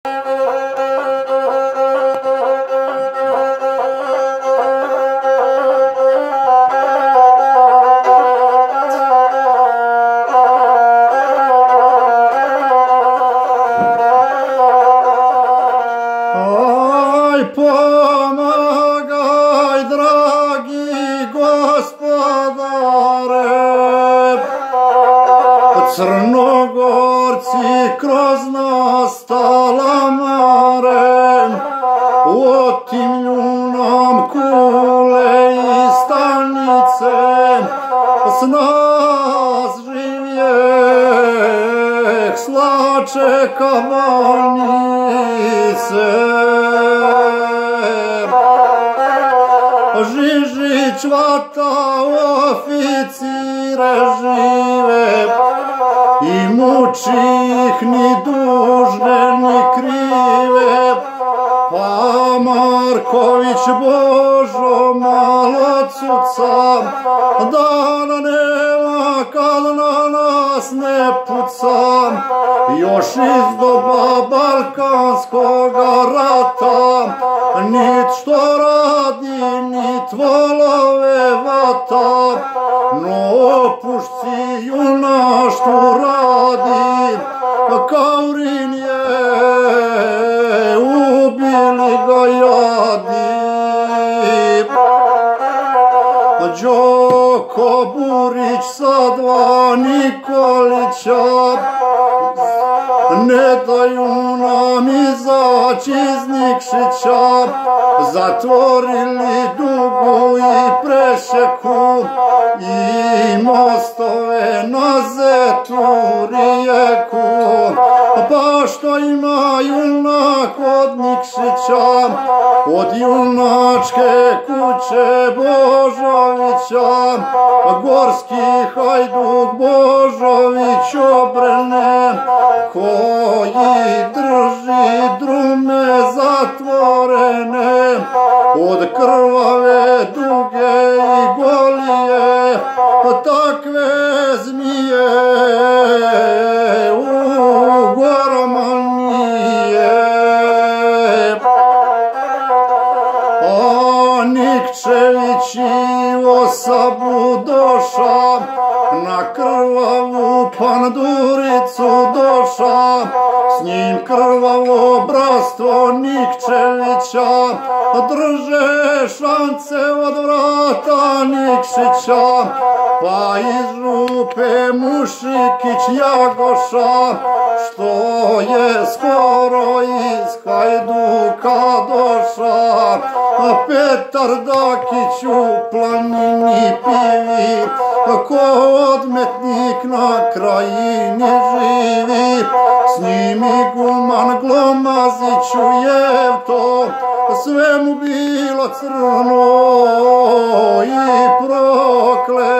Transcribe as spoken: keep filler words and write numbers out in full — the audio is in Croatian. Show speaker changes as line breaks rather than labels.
Pomagaj, dragi gospodare, Crnogorci kroz nas talamare, otimlju nam kule i stanice, s nas živjeh slače kabalnice. Žižić vata oficire žive i muči ih ni dužne ni krive, pa Marković Božo malo cuca, dana nema kad na nas ne puca, još iz doba Balkanskoga rata, nit što radi, nit volove vata, no pušci junaštvo radi, Kaurin je, ubili ga jadi. Đoko Burić sa dva Nikolića, ne daju nam izaći iz Nikšića, zatvorili Dugu i Prešeku i mostove na Zetu rijeku, pa što ima junak od Nikšića, od junačke kuće Božovića, gorski hajduk Božović obrene, koji drži drume zatvorene, od krvave Duge i Golije, takve zmije u gorama nije. A Nikčević Ivo sa Budoša, na krvavu Panduricu doša, s njim krvavo bratstvo Nikčevića, drže šance od vrata Nikšića, pa iz župe Mušikić Jagoša, što je skoro iz Hajduka doša, a Petar Dakić u planini pivi, ko odmetnik na krajini živi, s njim i guman Glomaziću je to, sve mu bilo crno i proklet.